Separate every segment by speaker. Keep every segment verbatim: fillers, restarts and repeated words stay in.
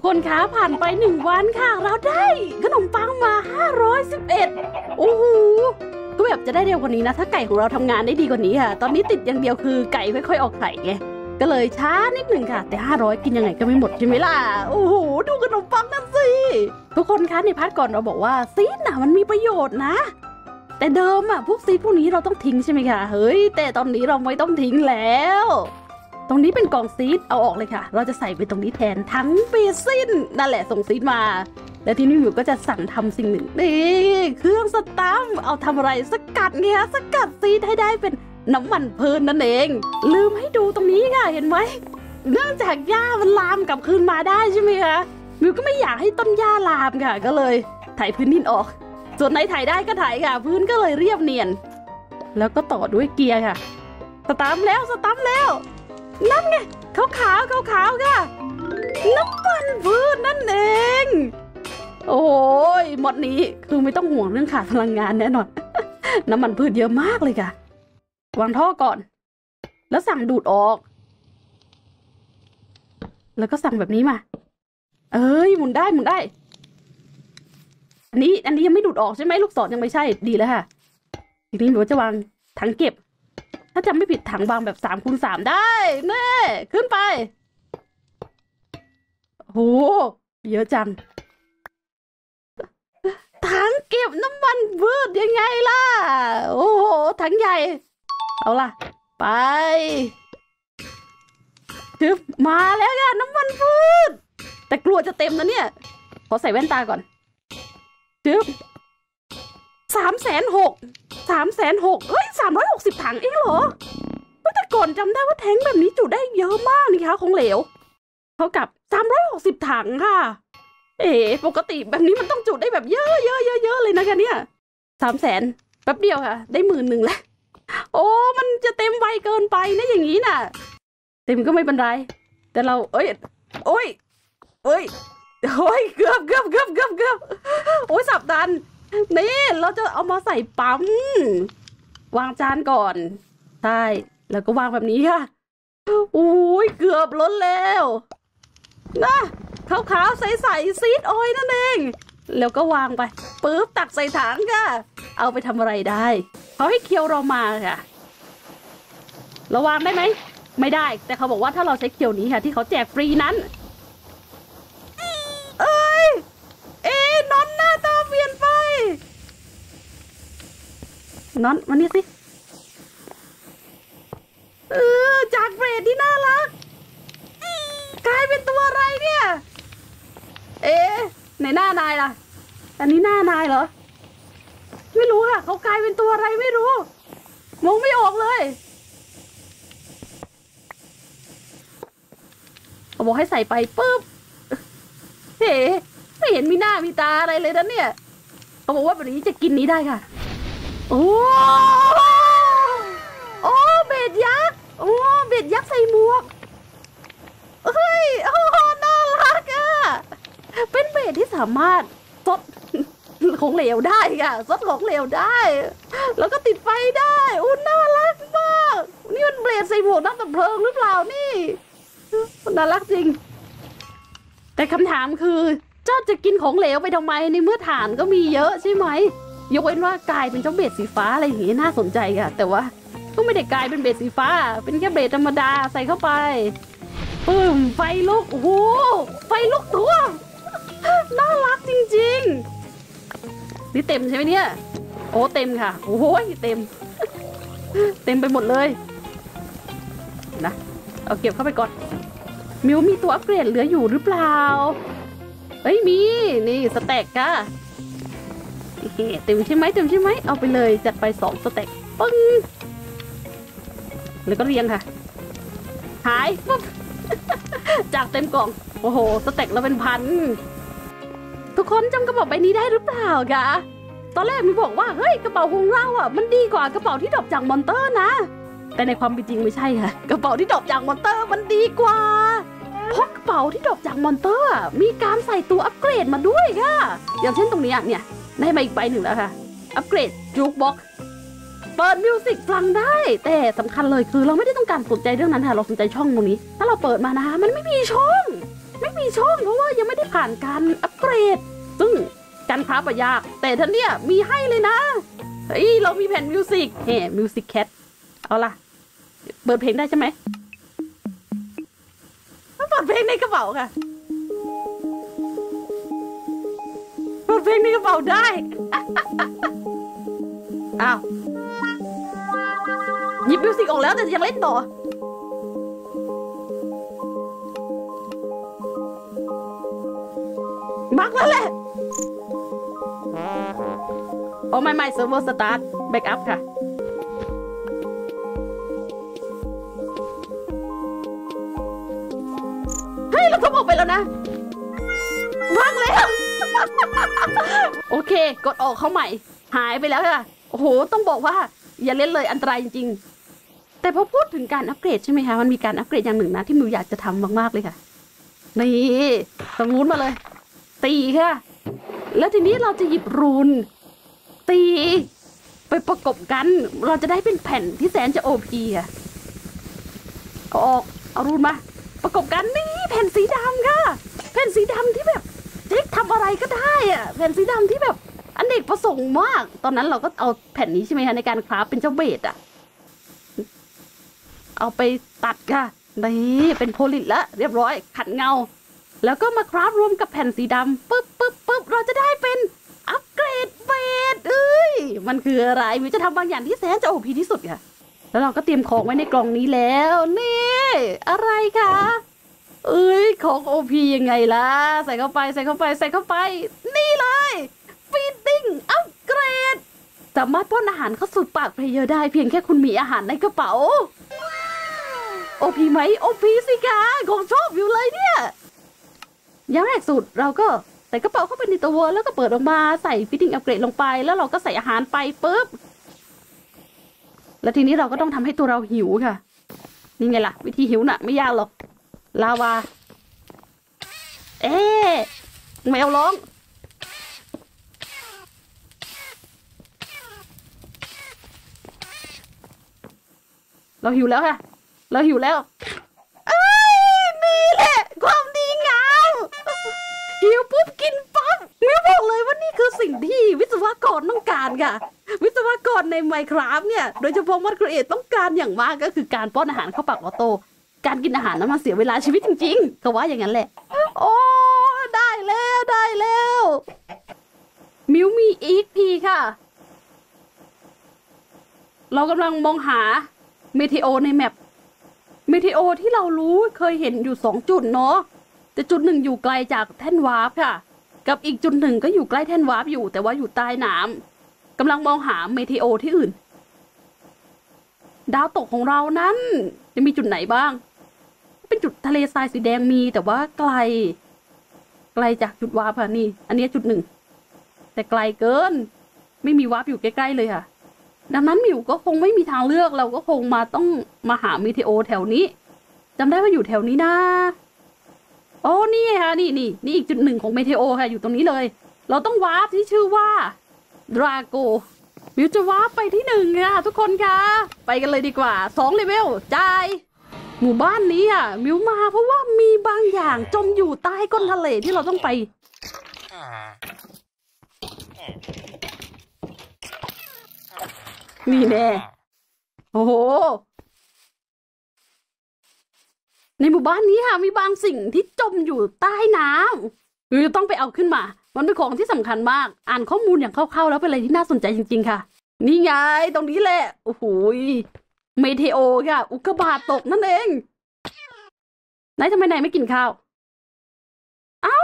Speaker 1: กคนคะผ่านไปหนึ่งวันค่ะเราได้ขนมปังมาห้าร้อยสิบเอ็ดโอ้โหก็แบบจะได้เร็วกว่านี้นะถ้าไก่ของเราทำงานได้ดีกว่านี้ค่ะตอนนี้ติดอย่างเดียวคือไก่ค่อยๆออกไข่ไงก็เลยช้านิดหนึ่งค่ะแต่ห้าร้อยกินยังไงก็ไม่หมดใช่ไหมล่ะโอ้โหดูขนมปังนั่นสิทุกคนคะในพาร์ทก่อนเราบอกว่าซีดน่ะมันมีประโยชน์นะแต่เดิมอ่ะพวกซีดพวกนี้เราต้องทิ้งใช่ไหมคะเฮ้ยแต่ตอนนี้เราไม่ต้องทิ้งแล้วตรงนี้เป็นกล่องซีดเอาออกเลยค่ะเราจะใส่ไปตรงนี้แทนทั้งเบซินนั่นแหละส่งซีดมาและที่นี่หมิวก็จะสั่งทำสิ่งหนึ่งนี่เครื่องสตัมป์เอาทำอะไรสกัดไงคะสกัดซีดให้ได้เป็นน้ำมันเพลินนั่นเองลืมให้ดูตรงนี้ค่ะเห็นไหมเนื่องจากหญ้ามันลามกลับคืนมาได้ใช่ไหมคะมิวก็ไม่อยากให้ต้นหญ้าลามค่ะก็เลยไถพื้นดินออกส่วนไหนไถได้ก็ไถค่ะพื้นก็เลยเรียบเนียนแล้วก็ต่อด้วยเกียร์ค่ะสตาร์ทแล้วสตาร์ทแล้วนั่นไงขาวขาวขาวขาวค่ะน้ำมันพืชนั่นเองโอ้ยหมดนี้คือไม่ต้องห่วงเรื่องขาดพลังงานแน่นอน น้ำมันพืชเยอะมากเลยค่ะวางท่อก่อนแล้วสั่งดูดออกแล้วก็สั่งแบบนี้มาเอ้ยหมุนได้หมุนได้อันนี้อันนี้ยังไม่ดูดออกใช่ไหมลูกศรยังไม่ใช่ดีแล้วค่ะทีนี้หนูจะวางถังเก็บถ้าจำไม่ผิดถังวางแบบสามคูณสามได้เน่ขึ้นไปโหเยอะจังถังเก็บน้ำมันพืชยังไงล่ะโอ้โหถังใหญ่เอาล่ะไปถึงมาแล้วค่ะน้ำมันพืชแต่กลัวจะเต็มนะเนี่ยขอใส่แว่นตาก่อนถึงสามแสนหกสามแสนหกเอ้ยสามร้อยหกสิบถังเองเหรอแต่ก่อนจำได้ว่าแทงแบบนี้จุได้เยอะมากนี่คะของเหลวเท่ากับสามร้อยหกสิบถังค่ะเอ๋ปกติแบบนี้มันต้องจุได้แบบเยอะเยอะเยอะเยอะเลยนะคะเนี่ยสามแสนแป๊บเดียวค่ะได้หมื่นหนึ่งแล้วโอ้มันจะเต็มไวเกินไปนะอย่างนี้น่ะเต็มก็ไม่เป็นไรแต่เราเอ้ยโอ้ยเอ้ยโอ้ยเกือบเกือบเกือบเกือบเกือบโอ้ยสับดันนี่เราจะเอามาใส่ปั๊มวางจานก่อนใช่แล้วก็วางแบบนี้ค่ะอุ้ยเกือบล้นแล้วนะขาวๆใสๆซีดออยนั่นเองแล้วก็วางไปปึ๊บตักใส่ถังค่ะเอาไปทำอะไรได้เขาให้เคียวเรามาค่ะเราวางได้ไหมไม่ได้แต่เขาบอกว่าถ้าเราใช้เคียวนี้ค่ะที่เขาแจกฟรีนั้นเอ้ยเอ๊ะนอนหน้าตาเปลี่ยนไปนอนมานี่สิเออจากเบรดที่น่ารักกลายเป็นตัวอะไรเนี่ยเอ๊ะในหน้านายล่ะอันนี้หน้านายเหรอไม่รู้ค่ะเขากลายเป็นตัวอะไรไม่รู้มองไม่ออกเลยเขาบอกให้ใส่ไปปุ๊บเฮ้ไม่เห็นมีหน้ามีตาอะไรเลยนะเนี่ยเขาบอกว่าแบบนี้จะกินนี้ได้ค่ะโอ้โอ้เบ็ดยักษ์โอ้เบ็ดยักษ์ใส่หมวกเฮ้ยโอ้น่ารักอ่ะเป็นเบ็ดที่สามารถซดของเหลวได้ค่ะซดของเหลวได้แล้วก็ติดไฟได้โอ้น่ารักมากนี่มันเบ็ดใส่หมวกน้ำดับเพลิงหรือเปล่านี่น่ารักจริงแต่คำถามคือเจ้าจะกินของเหลวไปทำไมในเมื่อฐานก็มีเยอะใช่ไหมยกเว้นว่ากลายเป็นเจ้าเบ็ดสีฟ้าอะไรอย่างนี้น่าสนใจค่ะแต่ว่าก็ไม่ได้กลายเป็นเบ็ดสีฟ้าเป็นแค่เบ็ดธรรมดาใส่เข้าไปปึ้มไฟลุกโอ้โหไฟลุกตัวน่ารักจริงๆนี่เต็มใช่ไหมเนี่ยโอ้เต็มค่ะโอ้โหเต็มเต็มไปหมดเลยนะเอาเก็บเข้าไปก่อนมิวมีตัวอัปเกรดเหลืออยู่หรือเปล่าเฮ้ยมีนี่สแต็กค่ะเต็มใช่ไหมเต็มใช่ไหมเอาไปเลยจัดไปสองสแต็กปึ้งแล้วก็เรียงค่ะหายปุ๊บจากเต็มกล่องโอ้โหสเต็กแล้วเป็นพันทุกคนจำกระเป๋าใบนี้ได้หรือเปล่าคะตอนแรกมีบอกว่าเฮ้ยกระเป๋าของเราอ่ะมันดีกว่ากระเป๋าที่ดรอปจากมอนเตอร์นะแต่ในความเป็นจริงไม่ใช่ค่ะกระเป๋าที่ดรอปจากมอนเตอร์มันดีกว่าเพราะกระเป๋าที่ดรอปจากมอนเตอร์มีการใส่ตัวอัปเกรดมาด้วยค่ะอย่างเช่นตรงนี้เนี่ยได้มาอีกใบหนึ่งแล้วค่ะอัปเกรดจู๊กบ็อกซ์เปิดมิวสิกฟังได้แต่สำคัญเลยคือเราไม่ได้ต้องการสนใจเรื่องนั้นค่ะเราสนใจช่องตรงนี้ถ้าเราเปิดมานะคะมันไม่มีช่องไม่มีช่องเพราะว่ายังไม่ได้ผ่านการอัปเกรดซึ่งการคราฟอะยากแต่ท่านเนี่ยมีให้เลยนะเฮ้ยเรามีแผ่นมิวสิกเฮ้มิวสิกแคทเอาล่ะเปิดเพลงได้ใช่ไหมเปิดเพลงในกระเป๋าค่ะเปิดเพลงในกระเป๋าได้อ้าวหยิบมิวสิกออกแล้วแต่ยังเล่นต่อบักแล้วแหละโอ้ไม่ไม่เซิร์ฟเวอร์สตาร์ทแบ็กอัพค่ะเฮ้ยเราทบออกไปแล้วนะบักแล้วโอเคกดออกเข้าใหม่หายไปแล้วค่ะโอ้โหต้องบอกว่าอย่าเล่นเลยอันตรายจริงๆแต่พอพูดถึงการอัปเกรดใช่ไหมคะมันมีการอัปเกรดอย่างหนึ่งนะที่มิวอยากจะทำมากๆเลยค่ะนี่สมูนมาเลยตีค่ะแล้วทีนี้เราจะหยิบรูนตีไปประกบกันเราจะได้เป็นแผ่นที่แสนจะโอพีค่ะเอาออกเอารูนมาประกบกันนี่แผ่นสีดำค่ะแผ่นสีดำที่แบบเจ๊ทำอะไรก็ได้อะแผ่นสีดำที่แบบอเนกประสงค์มากตอนนั้นเราก็เอาแผ่นนี้ใช่ไหมคะในการคราฟเป็นเจ้าเบสอะเอาไปตัดค่ะนี่เป็นโพลิตแล้วเรียบร้อยขัดเงาแล้วก็มาคราฟรวมกับแผ่นสีดำปึ๊บปึ๊บปึ๊บเราจะได้เป็นอัปเกรดเบสเอ้ยมันคืออะไรมิวจะทำบางอย่างที่แสนจะโอพีที่สุดค่ะแล้วเราก็เตรียมของไว้ในกล่องนี้แล้วนี่อะไรคะเอ้ยของโอพียังไงล่ะใส่เข้าไปใส่เข้าไปใส่เข้าไปนี่เลยฟีดดิ้งอัปเกรดสามารถป้อนอาหารเข้าสู่ปากเพลเยอร์ได้เพียงแค่คุณมีอาหารในกระเป๋าโอพีไหมโอพีสิคะของชอบอยู่เลยเนี่ยอย่างแรกสุดเราก็ใส่กระเป๋าเข้าไปในตัวแล้วก็เปิดออกมาใส่ฟิตติ้งอัปเกรดลงไปแล้วเราก็ใส่อาหารไปปุ๊บแล้วทีนี้เราก็ต้องทำให้ตัวเราหิวค่ะนี่ไงล่ะวิธีหิวน่ะไม่ยากหรอกลาวาเอ๊ะแมวร้องเราหิวแล้วค่ะเราหิวแล้วเอ้ยนี่แหละความดีงามหิวปุ๊บกินปั๊บมิวบอกเลยว่านี่คือสิ่งที่วิศวกรต้องการค่ะวิศวกรใน Minecraft เนี่ยโดยเฉพาะมัดครีเอทต้องการอย่างมากก็คือการป้อนอาหารเข้าปากออโต้การกินอาหารนั้นมันเสียเวลาชีวิตจริงๆก็ว่าอย่างนั้นแหละโอ้ได้แล้วได้แล้วมิวมีอีกพีค่ะเรากำลังมองหาเมเทโอในแมปเมเทโอที่เรารู้เคยเห็นอยู่สองจุดเนาะแต่จุดหนึ่งอยู่ไกลจากแท่นวาร์ปค่ะกับอีกจุดหนึ่งก็อยู่ใกล้แท่นวาร์ปอยู่แต่ว่าอยู่ใต้น้ำกำลังมองหาเมเทโอที่อื่นดาวตกของเรานั้นจะมีจุดไหนบ้างเป็นจุดทะเลทรายสีแดงมีแต่ว่าไกลไกลจากจุดวาร์ปค่ะนี่อันนี้จุดหนึ่งแต่ไกลเกินไม่มีวาร์ปอยู่ใกล้ๆเลยค่ะดังนั้นมิวก็คงไม่มีทางเลือกเราก็คงมาต้องมาหาเมเทโอแถวนี้จำได้ว่าอยู่แถวนี้นะโอ้นี่ค่ะนี่นี่นี่อีกจุดหนึ่งของเมเทโอค่ะอยู่ตรงนี้เลยเราต้องวาร์ปที่ชื่อว่าดราโกมิวจะวาร์ปไปที่หนึ่งค่ะทุกคนค่ะไปกันเลยดีกว่าสองเลเวลจ่ายหมู่บ้านนี้อ่ะมิวมาเพราะว่ามีบางอย่างจมอยู่ใต้ก้นทะเลที่เราต้องไปนี่แน่โอ้โหในหมู่บ้านนี้ค่ะมีบางสิ่งที่จมอยู่ใต้น้ำคือต้องไปเอาขึ้นมามันเป็นของที่สำคัญมากอ่านข้อมูลอย่างคร่าวๆแล้วเป็นอะไรที่น่าสนใจจริงๆค่ะนี่ไงตรงนี้แหละโอ้โหเมเทโอค่ะอุกกาบาตตกนั่นเองไหนทำไมนายไม่กินข้าวเอ้า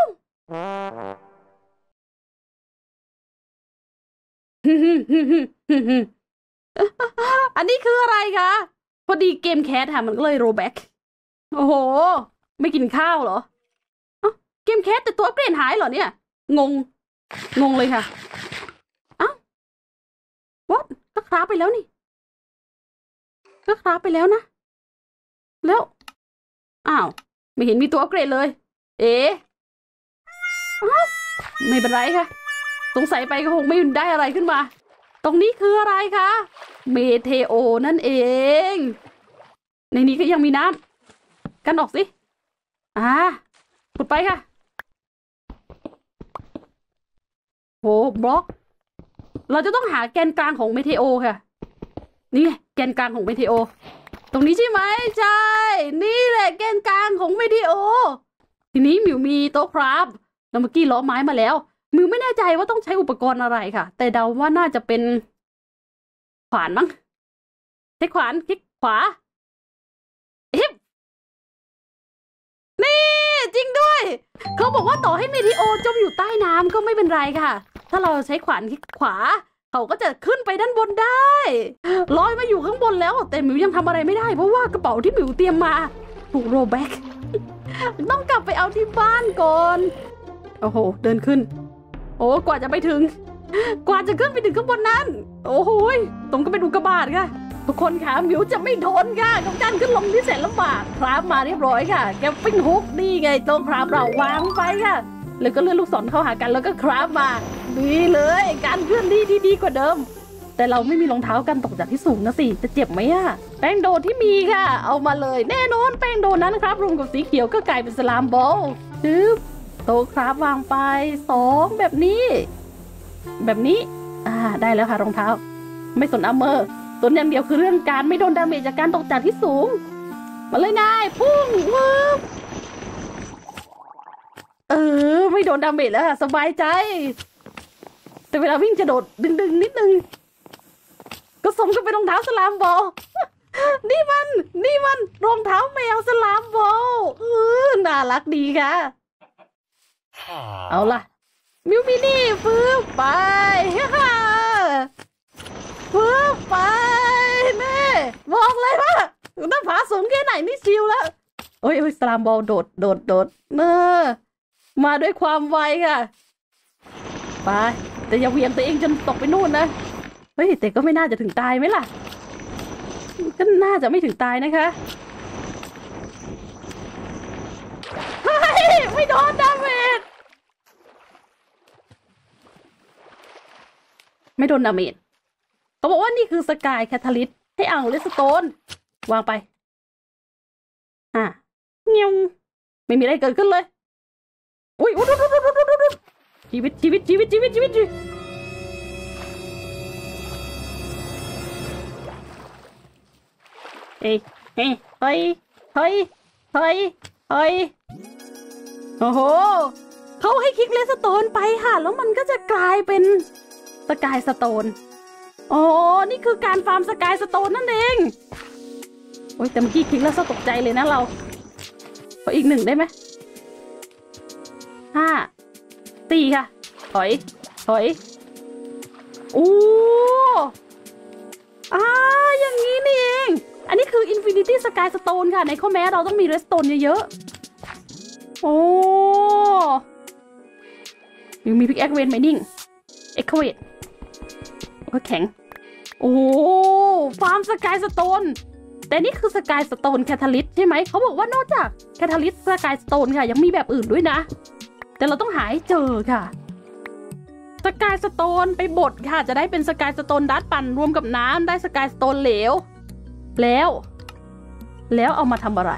Speaker 1: อันนี้คืออะไรคะพอดีเกมแคสค่ะมันก็เลยโรแบ็กโอ้โหไม่กินข้าวเหรอเกมแคสแต่ตัวอัปเกรดหายเหรอเนี่ยงงงงเลยค่ะอ้าววัดก็คราฟไปแล้วนี่ก็คราฟไปแล้วนะแล้วอ้าวไม่เห็นมีตัวอัปเกรดเลยเอ๊ะอ้าวไม่เป็นไรค่ะสงสัยไปก็คงไม่ได้อะไรขึ้นมาตรงนี้คืออะไรคะเมเทโอนั่นเองในนี้ก็ยังมีน้ำกันออกสิอ่าขุดไปค่ะบล็อกเราจะต้องหาแกนกลางของเมเทโอค่ะนี่ไงแกนกลางของเมเทโอตรงนี้ใช่ไหมใช่นี่แหละแกนกลางของเมเทโอทีนี้หมิวมีโต๊ะครับแล้วเมื่อกี้ล้อไม้มาแล้วหมิวไม่แน่ใจว่าต้องใช้อุปกรณ์อะไรค่ะแต่เดาว่าน่าจะเป็นขวานมั้งใช้ขวานคลิกขวาเอ๊ะนี่จริงด้วยเขาบอกว่าต่อให้เมทิโอจมอยู่ใต้น้ำก็ไม่เป็นไรค่ะถ้าเราใช้ขวานคลิกขวาเขาก็จะขึ้นไปด้านบนได้ลอยมาอยู่ข้างบนแล้วแต่หมิวยังทำอะไรไม่ได้เพราะว่ากระเป๋าที่หมิวเตรียมมาถูกโรแบ็กต้องกลับไปเอาที่บ้านก่อนโอ้โหเดินขึ้นโอ้กว่าจะไปถึงกว่าจะขึ้นไปถึงข้างบนนั้นโอ้โหตรงก็เป็นอุกกาบาตค่ะทุกคนค่ะหมิวจะไม่ทนค่ะกับการขึ้นลงที่แสนลำบากคราฟมาเรียบร้อยค่ะแกปิ้งฮุกนี่ไงตรงคราฟเราวางไปค่ะแล้วก็เลื่อนลูกศรเข้าหากันแล้วก็คราฟมาดีเลยการเคลื่อนที่ที่ดีกว่าเดิมแต่เราไม่มีรองเท้ากันตกจากที่สูงนะสิจะเจ็บไหมอะแป้งโดที่มีค่ะเอามาเลยแน่นอนแป้งโดนั้นครับรวมกับสีเขียวก็กลายเป็นสลามบอลจึ๊บโต๊ะครับวางไปสองแบบนี้แบบนี้อ่าได้แล้วค่ะรองเท้าไม่สนอัมเมอร์สนอย่างเดียวคือเรื่องการไม่โดนดาเมจจากการตกจากที่สูงมาเลยนายพุ่งวืบเออไม่โดนดาเมจแล้วสบายใจแต่เวลาวิ่งจะโดดดึงๆนิดนึงก็สมกับเป็นรองเท้าสลามบอลนี่มันนี่มันรองเท้าแมวสลามบอลเออน่ารักดีค่ะเอาล่ะมิวมินี่ฟื้นไปฮ่าฟื้นไปแม่บอกเลยว่าถ้าผาสูงแค่ไหนนี่ชิวแล้วโอ้ยโอ้ยสลามบอลโดดโดดโดดเนอมาด้วยความไวค่ะไปแต่อย่าเหวี่ยงตัวเองจนตกไปนู่นนะเฮ้ยแต่ก็ไม่น่าจะถึงตายไหมล่ะก็น่าจะไม่ถึงตายนะคะเฮ้ยไม่โดนดาเมจไม่โดนดาเมจเขาบอกว่านี่คือสกายแคทาลิสให้อ่างเลสโตนวางไปอ่ะเงี้ยไม่มีอะไรเกิดขึ้นเลยอุ้ยอุ้ยชีวิตชีวิตชีวิตชีวิตชีวิตเฮ้ยเฮ้ยเฮ้ยเฮ้ยเฮ้ยเฮ้ยโอ้โหเขาให้คลิกเลสโตนไปค่ะแล้วมันก็จะกลายเป็นสกายสโตนอ๋อนี่คือการฟาร์มสกายสโตนนั่นเองโอ้ยแต่เมื่อกี้คลิกแล้วตกใจเลยนะเราขออีกหนึ่งได้ไหมห้าสี่ค่ะถอยถอยอู้อ่าอย่างนี้นี่เองอันนี้คือ Infinity Sky Stone ค่ะในข้อแม้เราต้องมี Redstone เยอะๆโอ้ยังมี Pickaxe Vein Mining Excavate ก็แข็งโอ้ฟาร์ม Sky Stone แต่นี่คือ Sky Stone Catalyst ใช่ไหมเขาบอกว่านอกจาก Catalyst Sky Stone ค่ะยังมีแบบอื่นด้วยนะแต่เราต้องหาให้เจอค่ะสกายสโตนไปบดค่ะจะได้เป็นสกายสโตนดัดปั่นรวมกับน้ำได้สกายสโตนเหลวแล้วแล้วเอามาทำอะไร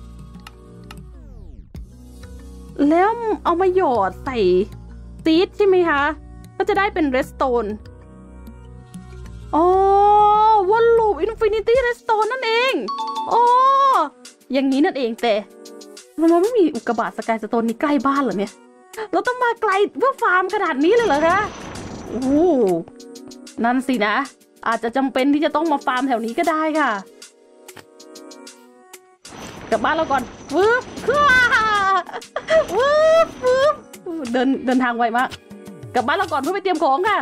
Speaker 1: แล้วเอามาหยอดใส่ซีดใช่ไหมคะก็จะได้เป็นเรสโตนอ๋อวนลูปอินฟินิตี้เรสโตนนั่นเองอ๋ออย่างนี้นั่นเองแต่เราไม่มีอุกกาบาตสกายสโตนนี่ใกล้บ้านเหรอเนี่ยเราต้องมาไกลเพื่อฟาร์มขนาดนี้เลยเหรอคะโอ้นั่นสินะอาจจะจำเป็นที่จะต้องมาฟาร์มแถวนี้ก็ได้ค่ะกลับบ้านเราก่อนวืบวืบวืบเดินเดินทางไวมากกลับบ้านเราก่อนเพื่อไปเตรียมของค่ะ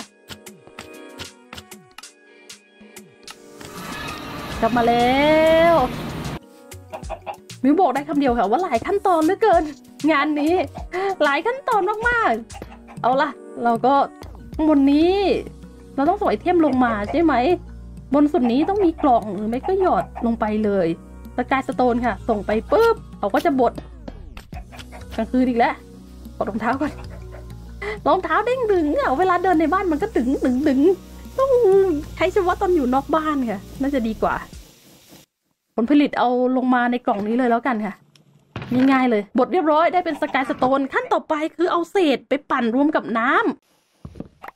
Speaker 1: กลับมาแล้วมิวบอกได้คำเดียวค่ะว่าหลายขั้นตอนเหลือเกินงานนี้หลายขั้นตอนมากๆเอาล่ะเราก็บนนี้เราต้องส่งไอเทมลงมาใช่ไหมบนสุดนี้ต้องมีกล่องหรือไม่ก็หยอดลงไปเลยสกายสโตนค่ะส่งไปปุ๊บเขาก็จะบดกลางคืนอีกแล้วถอดรองเท้าก่อนรองเท้าเด้งดึงอ่ะเวลาเดินในบ้านมันก็ดึงดึงดึงต้องใช้เฉพาะตอนอยู่นอกบ้านค่ะน่าจะดีกว่าผลผลิตเอาลงมาในกล่องนี้เลยแล้วกันค่ะง่ายๆเลยบดเรียบร้อยได้เป็นสกายสโตนขั้นต่อไปคือเอาเศษไปปั่นรวมกับน้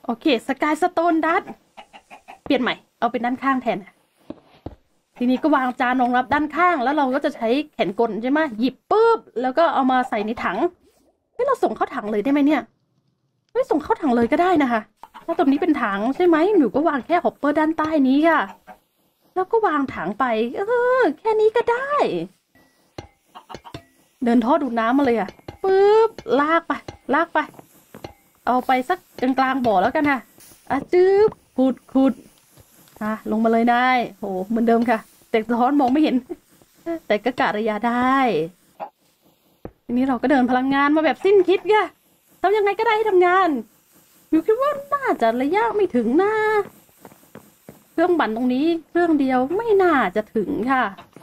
Speaker 1: โอเคสกายสโตนดัตเปลี่ยนใหม่เอาเป็นด้านข้างแทนทีนี้ก็วางจานรองรับด้านข้างแล้วเราก็จะใช้แขนกลใช่ไหมหยิบปุ๊บแล้วก็เอามาใส่ในถังให้เราส่งเข้าถังเลยได้ไหมเนี่ยไม่ส่งเข้าถังเลยก็ได้นะคะถ้าตรงนี้เป็นถังใช่ไหมหนูก็วางแค่ฮอปเปอร์ด้านใต้นี้ค่ะแล้วก็วางถังไปเออแค่นี้ก็ได้เดินท่อดูดน้ำมาเลยอ่ะปุ๊บลากไปลากไปเอาไปสักกลางๆบ่อแล้วกันค่ะอ่ะจื๊บขุดขุดอ่ะลงมาเลยได้โหเหมือนเดิมค่ะแต่สะท้อนมองไม่เห็นแต่ก็กะระยะได้ทีนี้เราก็เดินพลังงานมาแบบสิ้นคิดค่ะทำยังไงก็ได้ให้ทำงานอยู่คิดว่าน่าจะระยะไม่ถึงนะเครื่องบั่นตรงนี้เครื่องเดียวไม่น่าจะถึงค่ะ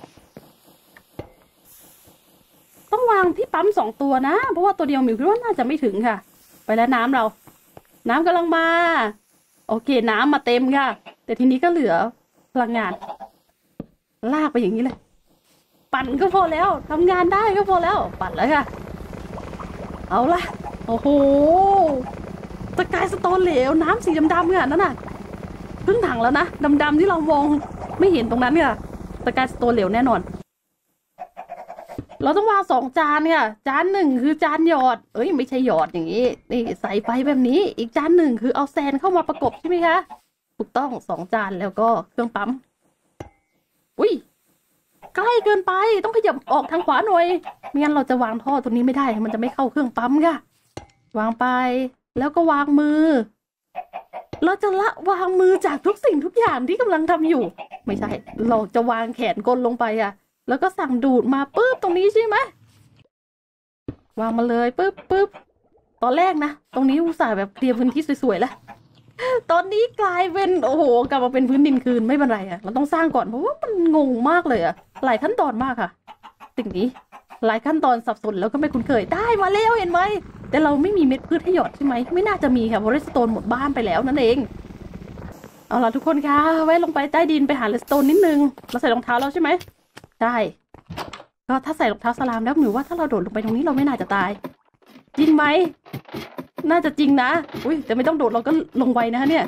Speaker 1: ต้องวางที่ปั๊มสองตัวนะเพราะว่าตัวเดียวมิวคิดว่าน่าจะไม่ถึงค่ะไปแล้วน้ำเราน้ำกำลังมาโอเคน้ำมาเต็มค่ะแต่ทีนี้ก็เหลือพลังงานลากไปอย่างนี้เลยปั่นก็พอแล้วทำงานได้ก็พอแล้วปั่นแล้วค่ะเอาละโอ้โหสกายสโตนเหลวน้ำสีดำๆค่ะนั่นน่ะครึ่งถังแล้วนะดำๆที่เรามองไม่เห็นตรงนั้นค่ะสกายสโตนเหลวแน่นอนเราต้องวางสองจานค่ะจานหนึ่งคือจานหยอดเอ้ยไม่ใช่หยอดอย่างนี้นี่ใส่ไปแบบนี้อีกจานหนึ่งคือเอาแซนเข้ามาประกบใช่ไหมคะถูกต้องสองจานแล้วก็เครื่องปั๊มอุ้ยใกล้เกินไปต้องขยับออกทางขวาหน่อยไม่งั้นเราจะวางท่อตัวนี้ไม่ได้มันจะไม่เข้าเครื่องปั๊มค่ะวางไปแล้วก็วางมือเราจะละวางมือจากทุกสิ่งทุกอย่างที่กำลังทำอยู่ไม่ใช่เราจะวางแขนกลลงไปอะแล้วก็สั่งดูดมาปุ๊บตรงนี้ใช่ไหมวางมาเลยปุ๊บปุ๊บตอนแรกนะตรงนี้อุตส่าห์แบบเคลียร์พื้นที่สวยๆแล้วตอนนี้กลายเป็นโอ้โหกลับมาเป็นพื้นดินคืนไม่เป็นไรอะเราต้องสร้างก่อนเพราะว่ามันงงมากเลยอะหลายขั้นตอนมากค่ะสิ่งนี้หลายขั้นตอนสับสนแล้วก็ไม่คุ้นเคยได้มาแล้วเห็นไหมแต่เราไม่มีเม็ดพืชให้หยอดใช่ไหมไม่น่าจะมีค่ะเพราะเรสโตนหมดบ้านไปแล้วนั่นเองเอาล่ะทุกคนค่ะไว้ลงไปใต้ดินไปหาเรสโตนนิดนึงเราใส่รองเท้าแล้วใช่ไหมใช่ก็ถ้าใส่รองเท้าสลามแล้วหนูว่าถ้าเราโดดลงไปตรงนี้เราไม่น่าจะตายจริงไหมน่าจะจริงนะอุ้ยแต่ไม่ต้องโดดเราก็ลงไวนะคะเนี่ย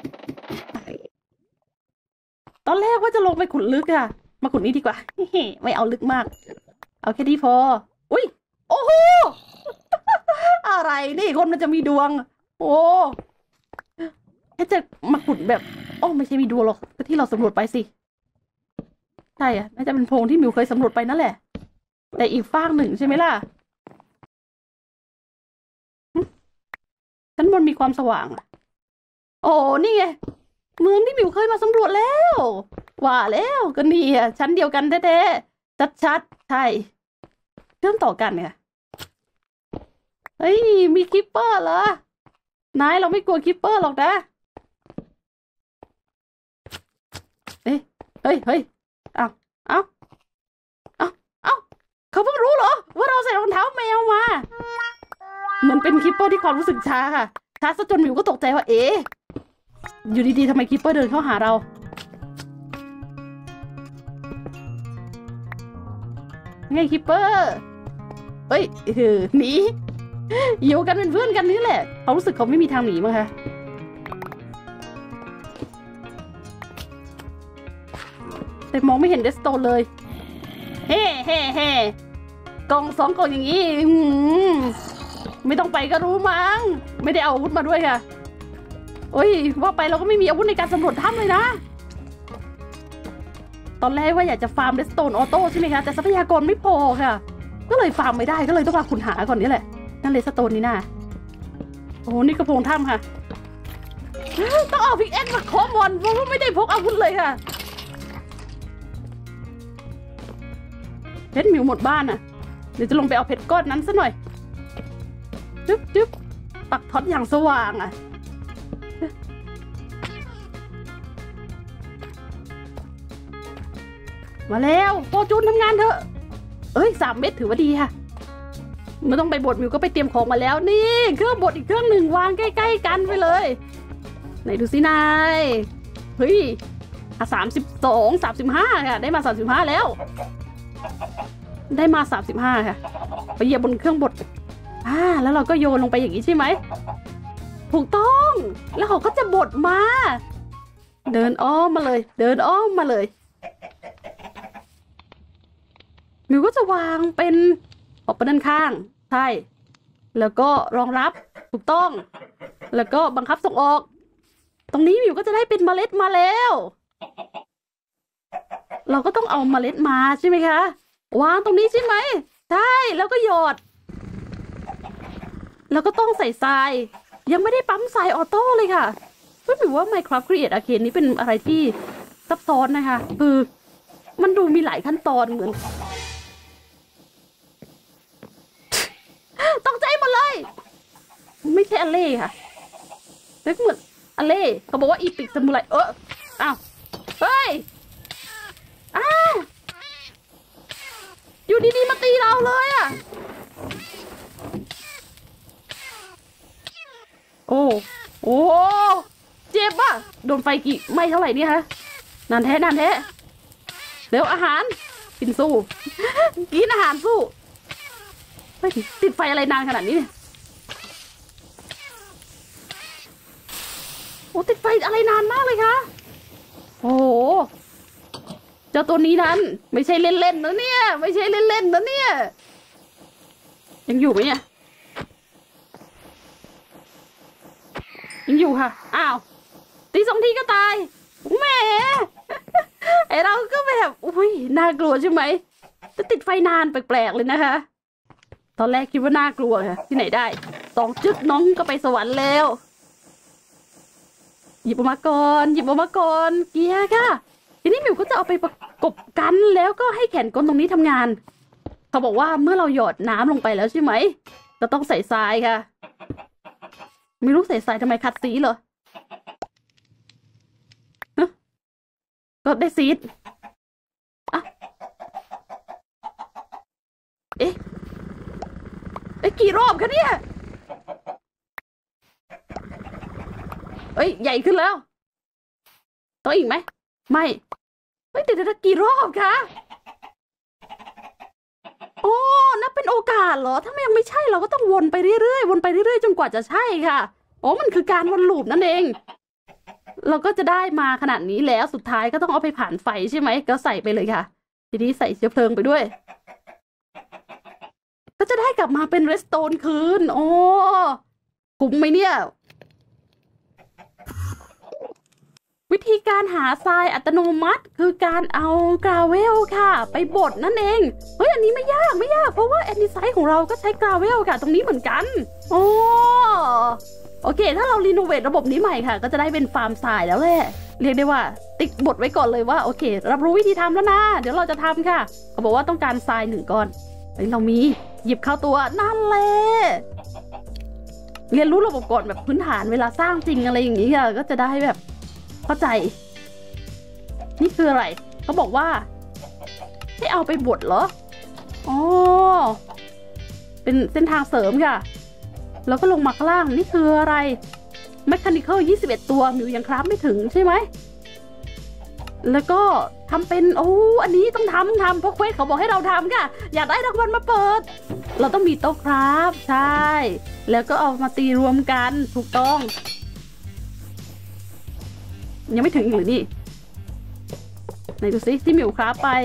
Speaker 1: ตอนแรกว่าจะลงไปขุดลึกอะมาขุดนี้ดีกว่าไม่เอาลึกมากเอาแค่นี้พออุ้ยโอ้โหอะไรนี่คนมันจะมีดวงโอ้แค่จะมาขุดแบบโอ้ไม่ใช่มีดวงหรอกที่เราสำรวจไปสิใช่อะน่าจะเป็นโพรงที่มิวเคยสำรวจไปนั่นแหละแต่อีกฟากหนึ่งใช่ไหมล่ะชั้นบนมีความสว่างโอ้นี่ไงเมืองที่มิวเคยมาสำรวจแล้วว่าแล้วก็นี่อ่ะชั้นเดียวกันแท้ๆชัดๆใช่เชื่อมต่อกันเนี่ยเฮ้ยมีคิปเปอร์เหรอนายเราไม่กลัวคิปเปอร์หรอกนะเฮ้ยเฮ้ยเฮ้ยเอาเอาเอาเอาเขาเพิ่งรู้เหรอว่าเราใส่รองเท้าแมวมาเหมือนเป็นคิปเปอร์ที่ความรู้สึกช้าค่ะช้าซะจนมิวก็ตกใจว่าเอ๊ะอยู่ดีๆทำไมคิปเปอร์เดินเข้าหาเราไงคิปเปอร์เอ้ยเออหนีอยู่กันเป็นเพื่อนกันนี่แหละเขารู้สึกเขาไม่มีทางหนีมั้งคะแต่มองไม่เห็นเดสโตนเลยเฮ้เฮ้เฮ้กล่องสองกล่องอย่างนี้ไม่ต้องไปก็รู้มั้งไม่ได้เอาอาวุธมาด้วยค่ะโอ้ยว่าไปเราก็ไม่มีอาวุธในการสำรวจถ้ำเลยนะตอนแรกว่าอยากจะฟาร์มเดสโตนออโต้ใช่ไหมคะแต่ทรัพยากรไม่พอค่ะก็เลยฟาร์มไม่ได้ก็เลยต้องมาขุดหาก่อนนี่แหละนั่นเลสโตนนี่นะโอ้นี่กระโปรงถ้ำค่ะต้องเอาพิกแอ็กมาเคาะบอลเพราะว่าไม่ได้พกอาวุธเลยค่ะเพชรมิวหมดบ้านอ่ะเดี๋ยวจะลงไปเอาเพชรก้อนนั้นซะหน่อยจึ๊บจึ๊บปักท็อตอย่างสว่างอ่ะมาแล้วโฟจูนทำงานเถอะเอ้ยสามเม็ดถือว่าดีค่ะไม่ต้องไปบดมิวก็ไปเตรียมของมาแล้วนี่เครื่องบดอีกเครื่องหนึ่งวางใกล้ๆกันไปเลยไหนดูสินายเฮ้ยสามสิบสองสามสิบห้าค่ะได้มาสามสิบห้าแล้วได้มาสามสิบห้าค่ะไปเหยียบบนเครื่องบดอ่าแล้วเราก็โยนลงไปอย่างนี้ใช่ไหมถูกต้องแล้วเขาก็จะบดมาเดินอ้อมมาเลยเดินอ้อมมาเลยมิวก็จะวางเป็นออกไปด้านข้างใช่แล้วก็รองรับถูกต้องแล้วก็บังคับส่งออกตรงนี้มิวก็จะได้เป็นเมล็ดมาแล้วเราก็ต้องเอาเมล็ดมาใช่ไหมคะวางตรงนี้ใช่ไหมใช่แล้วก็หยอดแล้วก็ต้องใส่ทรายยังไม่ได้ปั๊มทรายออโต้เลยค่ะไม่ถือว่า Minecraft Create Arcane นี้เป็นอะไรที่ซับซ้อนนะคะคือมันดูมีหลายขั้นตอนเหมือนต้องใจหมดเลยไม่ใช่อเล่ค่ะเล็กเหมือนอเล่เขาบอกว่าอีพิกสมุไรเอออ้าวเฮ้ยอ้าวอยู่ดีๆมาตีเราเลยอ่ะโอ้โอ้เจ็บอ่ะโดนไฟกี่ไม่เท่าไหร่นี่ฮะนานแท้นานแท้เร็วอาหารกินสู้กินอาหารสู้ไม่ติดไฟอะไรนานขนาดนี้โอ้ติดไฟอะไรนานมากเลยคะโอ้โหเจ้าตัวนี้นั้นไม่ใช่เล่นๆนะเนี่ยไม่ใช่เล่นๆนะเนี่ยยังอยู่ไหมเนี่ยยังอยู่ค่ะอ้าวตีสองทีก็ตายแหมไอเราก็แบบอุ้ยน่ากลัวใช่ไหมจะติดไฟนานแปลกๆเลยนะคะตอนแรกคิดว่าน่ากลัวค่ะที่ไหนได้สองจึ๊กน้องก็ไปสวรรค์แล้วหยิบออกมาก่อนหยิบออกมาก่อนเกียร์ค่ะทีนี้มิวก็จะเอาไปประกบกันแล้วก็ให้แขนกลตรงนี้ทำงานเขาบอกว่าเมื่อเราหยอดน้ำลงไปแล้วใช่ไหมก็ต้องใส่ทรายค่ะไม่รู้ใส่ทรายทำไมขัดสีเหรอก็ได้ซีดอ่ะเอ๊ะเอ๊ะกี่รอบคะเนี่ยเอ้ยใหญ่ขึ้นแล้วต้องอีกไหมไม่เฮ้ยแต่จะกี่รอบคะโอ้นับเป็นโอกาสเหรอถ้ายังไม่ใช่เราก็ต้องวนไปเรื่อยๆวนไปเรื่อยๆจนกว่าจะใช่ค่ะโอ้มันคือการวนลูปนั่นเองเราก็จะได้มาขนาดนี้แล้วสุดท้ายก็ต้องเอาไปผ่านไฟใช่ไหมก็ใส่ไปเลยค่ะทีนี้ใส่เชื้อเพลิงไปด้วยก็จะได้กลับมาเป็นเรสโตนคืนโอ้คุ้มไหมเนี่ยวิธีการหาทรายอัตโนมัติคือการเอากราเวลค่ะไปบดนั่นเองเฮ้ยอันนี้ไม่ยากไม่ยากเพราะว่าแอนดิไซต์ของเราก็ใช้กราเวลค่ะตรงนี้เหมือนกันโอ้โอเคถ้าเรารีโนเวทระบบนี้ใหม่ค่ะก็จะได้เป็นฟาร์มทรายแล้วแหละเรียกได้ว่าติ๊กบทไว้ก่อนเลยว่าโอเครับรู้วิธีทำแล้วนะเดี๋ยวเราจะทำค่ะเขาบอกว่าต้องการทรายหนึ่งก้อนเฮ้ยเรามีหยิบเข้าตัวนั่นแหละเรียนรู้ระบบก่อนแบบพื้นฐานเวลาสร้างจริงอะไรอย่างนี้ค่ะก็จะได้แบบเข้าใจนี่คืออะไรเขาบอกว่าให้เอาไปบดเหรออ๋อเป็นเส้นทางเสริมค่ะแล้วก็ลงมาข้างล่างนี่คืออะไร Mechanical ยี่สิบเอ็ดตัวมิวยังคราฟไม่ถึงใช่ไหมแล้วก็ทำเป็นโอ้อันนี้ต้องทำทำเพราะเควสเขาบอกให้เราทำค่ะอยากได้รางวัลมาเปิดเราต้องมีโต๊ะคราฟใช่แล้วก็เอามาตีรวมกันถูกต้องยังไม่ถึงหรือนี่ไหนดูซิที่มิวคราฟไป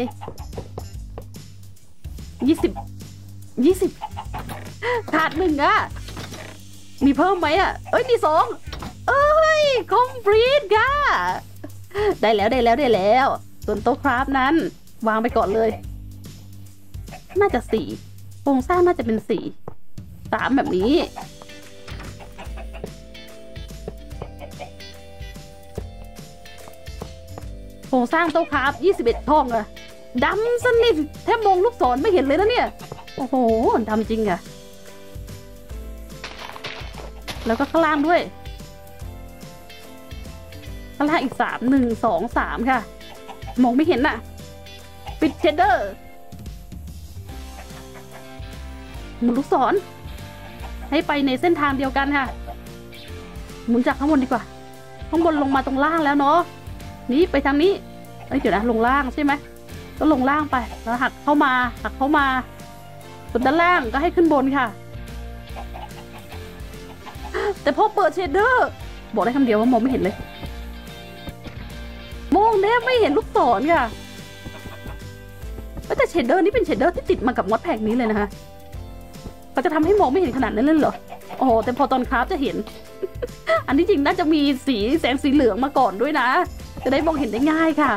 Speaker 1: ยี่สิบยี่สิบขาดหนึ่งอะมีเพิ่มไหมอะเอ้ยมีสองเอ้ยคอมพลีทค่ะได้แล้วได้แล้วได้แล้วส่วนโต๊ะคราฟนั้นวางไปก่อนเลยน่าจะสี่โครงสร้างน่าจะเป็นสี่สามแบบนี้โครงสร้างโต๊ะคราฟยี่สิบเอ็ดช่องอะดำสนิทแทบมองลูกศรไม่เห็นเลยนะเนี่ยโอ้โหดำจริงอะแล้วก็ข้างล่างด้วยข้างล่างอีกสามหนึ่งสองสามค่ะมองไม่เห็นน่ะปิดเชดเดอร์หมุนลูกศรให้ไปในเส้นทางเดียวกันค่ะหมุนจากข้างบนดีกว่าข้างบนลงมาตรงล่างแล้วเนาะนี่ไปทางนี้เอ้ยเดี๋ยวนะลงล่างใช่ไหมก็ลงล่างไปแล้วหักเข้ามาหักเข้ามาส่วนด้านล่างก็ให้ขึ้นบนค่ะแต่พอเปิดเชดเดอร์บอกได้คำเดียวว่ามองไม่เห็นเลยมองแนบไม่เห็นลูกศรค่ะแต่เชดเดอร์นี่เป็นเชดเดอร์ที่ติดมากับมอดแพ็กนี้เลยนะคะเขาจะทำให้มองไม่เห็นขนาดนั้นเลยเหรอโอ้โหแต่พอตอนคราฟจะเห็น อันที่จริงน่าจะมีสีแสงสีเหลืองมาก่อนด้วยนะจะได้มองเห็นได้ง่ายค่ะ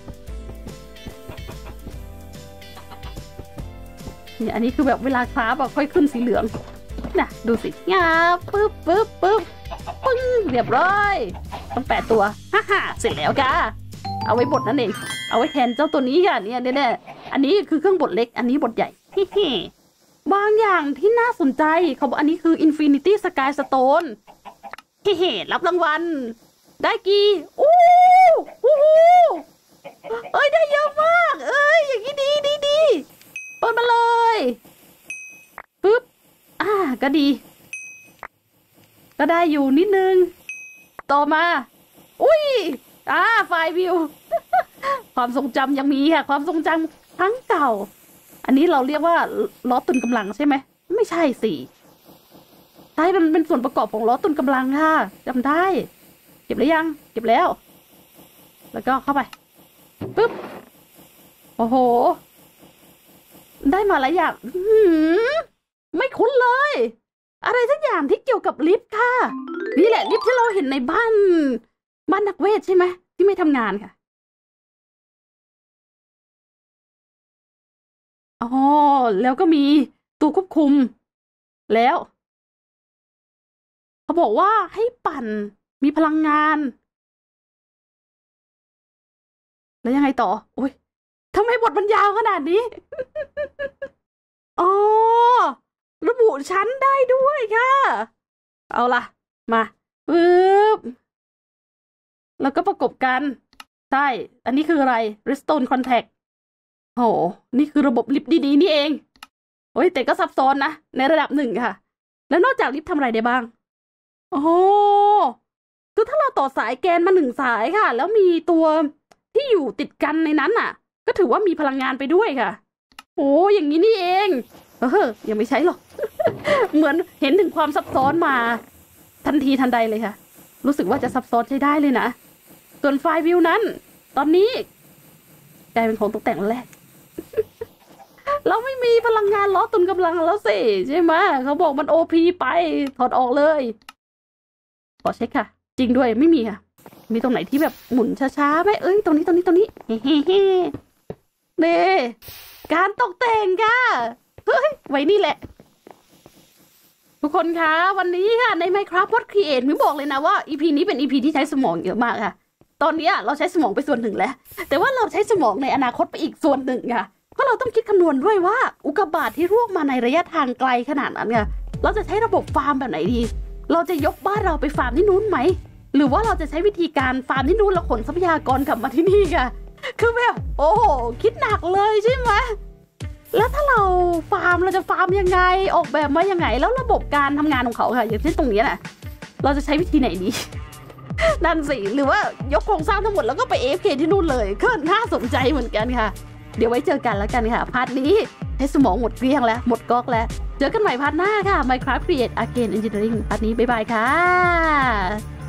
Speaker 1: เนี่ยอันนี้คือแบบเวลาคราฟอะค่อยขึ้นสีเหลืองน่ะดูสิงาปึ๊บปึ๊บปึ๊บปึ้งเรียบร้อยต้องแปดตัวฮ่าฮ่าเสร็จแล้วค่ะเอาไว้บดนั่นเองเอาไว้แทนเจ้าตัวนี้ค่ะเนี่ยเนี่ยอันนี้คือเครื่องบดเล็กอันนี้บดใหญ่บางอย่างที่น่าสนใจเขาบอกอันนี้คือ Infinity Sky Stone เฮ้รับรางวัลได้กี่อู้หูเอ้ยได้เยอะมากเอ้ยอย่างนี้ดีดีดีเปิดมาเลยปึ๊บอ่าก็ดีก็ได้อยู่นิดนึงต่อมาอุ้ยอ่าไฟล์วิว ความทรงจำยังมีค่ะความทรงจำทั้งเก่าอันนี้เราเรียกว่าล้อตุนกำลังใช่ไหมไม่ใช่สิใช่มันเป็นส่วนประกอบของล้อตุนกำลังค่ะจำได้เก็บหรือยังเก็บแล้วแล้วก็เข้าไปปึ๊บโอ้โหได้มาหลายอย่างไม่คุ้นเลยอะไรสักอย่างที่เกี่ยวกับลิฟต์ค่ะนี่แหละลิฟต์ที่เราเห็นในบ้านบ้านนักเวทใช่ไหมที่ไม่ทำงานค่ะอ๋อแล้วก็มีตัวควบคุมแล้วเขาบอกว่าให้ปั่นมีพลังงานแล้วยังไงต่อโอ้ยทำไมบทมันยาวขนาดนี้ อ๋อระบุชั้นได้ด้วยค่ะเอาล่ะมาปึ๊บแล้วก็ประกบกันใช่อันนี้คืออะไร Redstone Contact โอ้นี่คือระบบลิฟต์ดีๆนี่เองโอ้ยแต่ก็ซับซ้อนนะในระดับหนึ่งค่ะแล้วนอกจากลิฟต์ทำอะไรได้บ้างโอ้คือถ้าเราต่อสายแกนมาหนึ่งสายค่ะแล้วมีตัวที่อยู่ติดกันในนั้นน่ะก็ถือว่ามีพลังงานไปด้วยค่ะโอ้อย่างนี้นี่เองเออยังไม่ใช้หรอก เหมือนเห็นถึงความซับซ้อนมาทันทีทันใดเลยค่ะรู้สึกว่าจะซับซ้อนใช้ได้เลยนะส่วนไฟล์วิวนั้นตอนนี้กลายเป็นของตกแต่งแรก เราไม่มีพลังงานล้อตุนกำลังแล้วสิใช่ไหมเขาบอกมันโอพีไปถอดออกเลยขอเช็คค่ะจริงด้วยไม่มีค่ะมีตรงไหนที่แบบหมุนช้าๆไหมเอ้ยตรงนี้ตรงนี้ตรงนี้เฮ้เฮ้เน่การตกแต่งค่ะเฮ้ยไว้นี่แหละทุกคนคะวันนี้ค่ะใน Minecraft Mod Create มิบอกเลยนะว่า อี พี นี้เป็น อี พี ที่ใช้สมองเยอะมากค่ะตอนนี้เราใช้สมองไปส่วนหนึ่งแล้วแต่ว่าเราใช้สมองในอนาคตไปอีกส่วนหนึ่งค่ะเพราะเราต้องคิดคำนวณด้วยว่าอุกกาบาตที่ร่วงมาในระยะทางไกลขนาดนั้นค่ะเราจะใช้ระบบฟาร์มแบบไหนดีเราจะยกบ้านเราไปฟาร์มที่นู้นไหมหรือว่าเราจะใช้วิธีการฟาร์มที่นู้นแล้วขนทรัพยากรกลับมาที่นี่ค่ะคือแบบโอ้โหคิดหนักเลยใช่ไหมแล้วถ้าเราฟาร์มเราจะฟาร์มยังไงออกแบบมายังไงแล้วระบบการทำงานของเขาค่ะอย่างเช่นตรงนี้น่ะเราจะใช้วิธีไหนดี นั่นสิหรือว่ายกโครงสร้างทั้งหมดแล้วก็ไป เอ เอฟ เค ที่นู่นเลยก็น่าสนใจเหมือนกันค่ะเดี๋ยวไว้เจอกันแล้วกันค่ะพาร์ทนี้ให้สมองหมดเกลี้ยงแล้วหมดก๊อกแล้วเจอกันใหม่พาร์ทหน้าค่ะ Minecraft Create Arcane Engineering พาร์ทนี้บ๊ายบายค่ะ